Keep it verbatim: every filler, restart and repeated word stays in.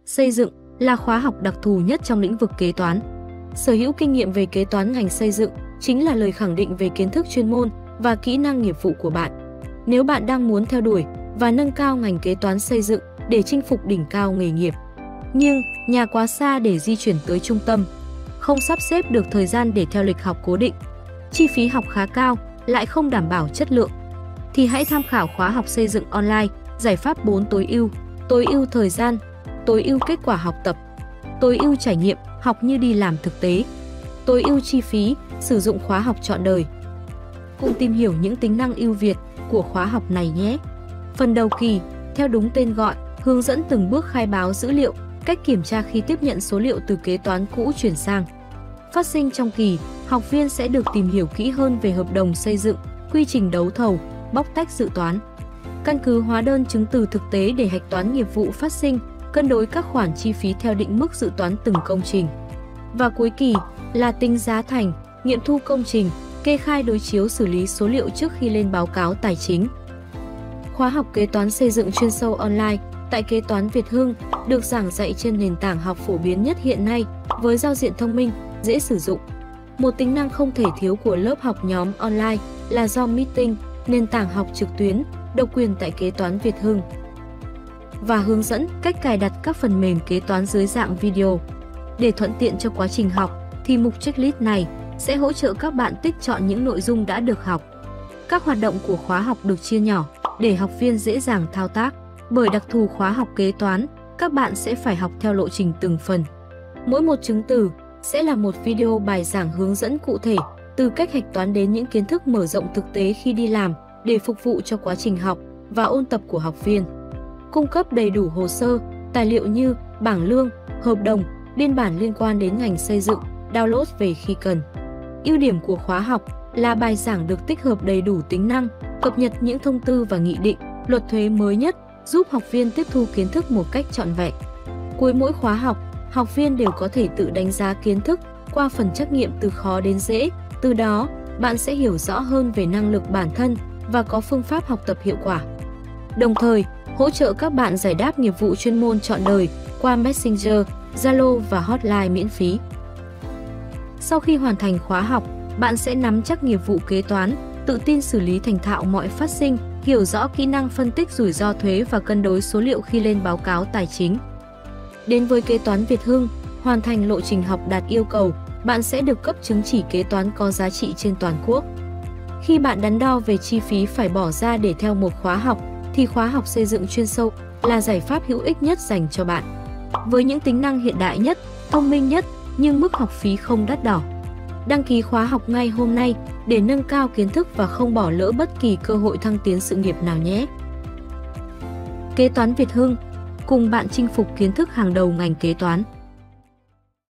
Xây dựng là khóa học đặc thù nhất trong lĩnh vực kế toán. Sở hữu kinh nghiệm về kế toán ngành xây dựng chính là lời khẳng định về kiến thức chuyên môn và kỹ năng nghiệp vụ của bạn. Nếu bạn đang muốn theo đuổi và nâng cao ngành kế toán xây dựng để chinh phục đỉnh cao nghề nghiệp, nhưng nhà quá xa để di chuyển tới trung tâm, không sắp xếp được thời gian để theo lịch học cố định, chi phí học khá cao, lại không đảm bảo chất lượng, thì hãy tham khảo khóa học xây dựng online, giải pháp bốn tối ưu, tối ưu thời gian, tối ưu kết quả học tập, tối ưu trải nghiệm, học như đi làm thực tế, tối ưu chi phí, sử dụng khóa học trọn đời. Cùng tìm hiểu những tính năng ưu việt của khóa học này nhé. Phần đầu kỳ, theo đúng tên gọi, hướng dẫn từng bước khai báo dữ liệu, cách kiểm tra khi tiếp nhận số liệu từ kế toán cũ chuyển sang. Phát sinh trong kỳ, học viên sẽ được tìm hiểu kỹ hơn về hợp đồng xây dựng, quy trình đấu thầu, bóc tách dự toán. Căn cứ hóa đơn chứng từ thực tế để hạch toán nghiệp vụ phát sinh, cân đối các khoản chi phí theo định mức dự toán từng công trình. Và cuối kỳ là tính giá thành, nghiệm thu công trình, kê khai đối chiếu xử lý số liệu trước khi lên báo cáo tài chính. Khóa học kế toán xây dựng chuyên sâu online tại Kế toán Việt Hưng được giảng dạy trên nền tảng học phổ biến nhất hiện nay với giao diện thông minh, dễ sử dụng. Một tính năng không thể thiếu của lớp học nhóm online là Zoom Meeting, nền tảng học trực tuyến, độc quyền tại Kế toán Việt Hưng. Và hướng dẫn cách cài đặt các phần mềm kế toán dưới dạng video. Để thuận tiện cho quá trình học, thì mục checklist này sẽ hỗ trợ các bạn tích chọn những nội dung đã được học. Các hoạt động của khóa học được chia nhỏ để học viên dễ dàng thao tác. Bởi đặc thù khóa học kế toán, các bạn sẽ phải học theo lộ trình từng phần. Mỗi một chứng từ sẽ là một video bài giảng hướng dẫn cụ thể, từ cách hạch toán đến những kiến thức mở rộng thực tế khi đi làm để phục vụ cho quá trình học và ôn tập của học viên. Cung cấp đầy đủ hồ sơ, tài liệu như bảng lương, hợp đồng, biên bản liên quan đến ngành xây dựng, download về khi cần. Ưu điểm của khóa học là bài giảng được tích hợp đầy đủ tính năng, cập nhật những thông tư và nghị định, luật thuế mới nhất, giúp học viên tiếp thu kiến thức một cách trọn vẹn. Cuối mỗi khóa học, học viên đều có thể tự đánh giá kiến thức qua phần trắc nghiệm từ khó đến dễ. Từ đó, bạn sẽ hiểu rõ hơn về năng lực bản thân và có phương pháp học tập hiệu quả. Đồng thời, hỗ trợ các bạn giải đáp nghiệp vụ chuyên môn trọn đời qua Messenger, Zalo và hotline miễn phí. Sau khi hoàn thành khóa học, bạn sẽ nắm chắc nghiệp vụ kế toán, tự tin xử lý thành thạo mọi phát sinh, hiểu rõ kỹ năng phân tích rủi ro thuế và cân đối số liệu khi lên báo cáo tài chính. Đến với Kế toán Việt Hưng, hoàn thành lộ trình học đạt yêu cầu, bạn sẽ được cấp chứng chỉ kế toán có giá trị trên toàn quốc. Khi bạn đắn đo về chi phí phải bỏ ra để theo một khóa học, thì khóa học xây dựng chuyên sâu là giải pháp hữu ích nhất dành cho bạn. Với những tính năng hiện đại nhất, thông minh nhất, nhưng mức học phí không đắt đỏ. Đăng ký khóa học ngay hôm nay để nâng cao kiến thức và không bỏ lỡ bất kỳ cơ hội thăng tiến sự nghiệp nào nhé. Kế toán Việt Hưng, cùng bạn chinh phục kiến thức hàng đầu ngành kế toán.